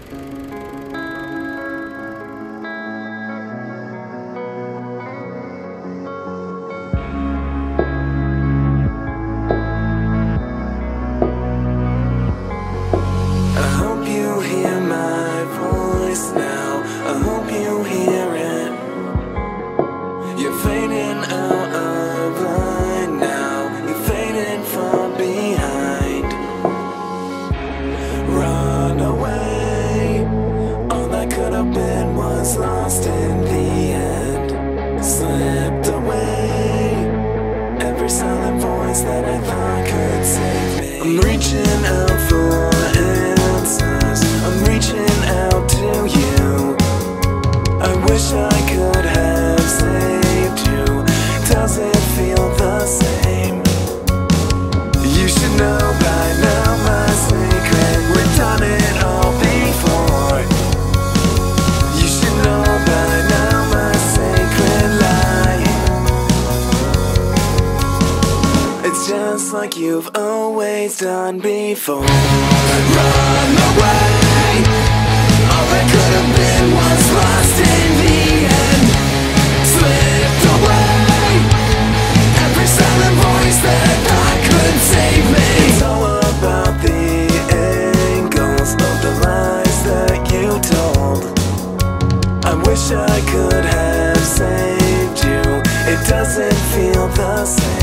Lost in the end, slipped away. Every silent voice that I thought could save me. I'm reaching out for answers, I'm reaching out to you. I wish I could have saved you. Does it feel the same? You should know by now my secret. We've done it all before. Just like you've always done before. Run away. All that could have been was lost in the end, slipped away. Every silent voice that I thought could save me. It's all about the angles of the lies that you told. I wish I could have saved you. It doesn't feel the same.